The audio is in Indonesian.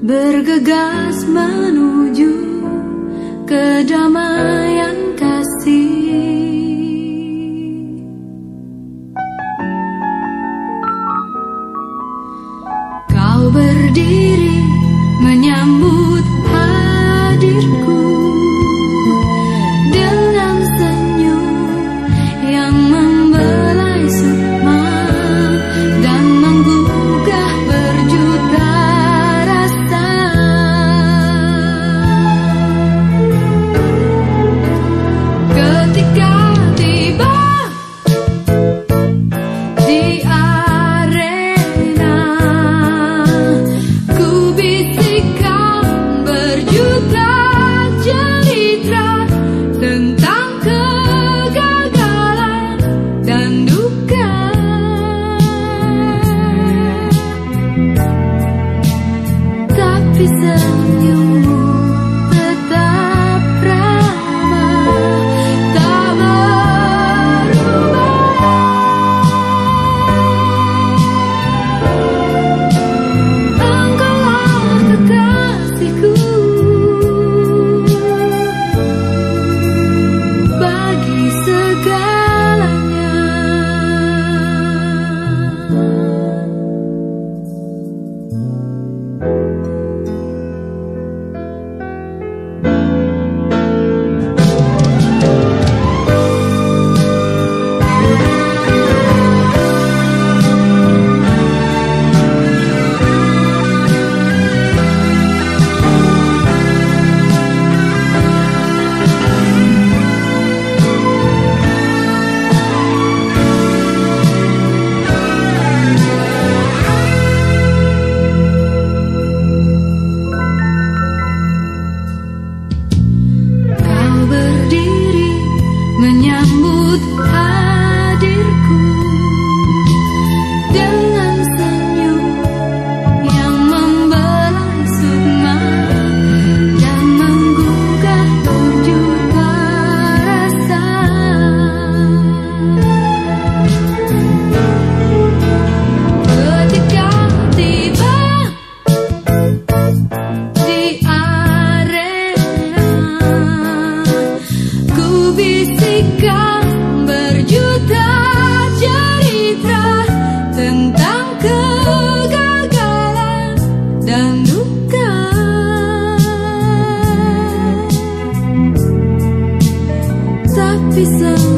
bergegas menuju kedamaian kasih. Kau berdiri menyambut hadirku dengan senyum yang membelai sukma dan menggugah berjuta rasa. Ketika tiba di arena, ku bisikan berjuta cerita tentang kegagalan dan duka. Tapi senyummu tetap ramah, tak berubah. Engkaulah kekasihku bagi segalanya. Kau berdiri menyambut hadirku dengan senyum yang membelai sukma dan menggugah berjuta rasa. Ketika tiba di arena, ku bisikan berjuta cerita tentang kegagalan dan duka. Tapi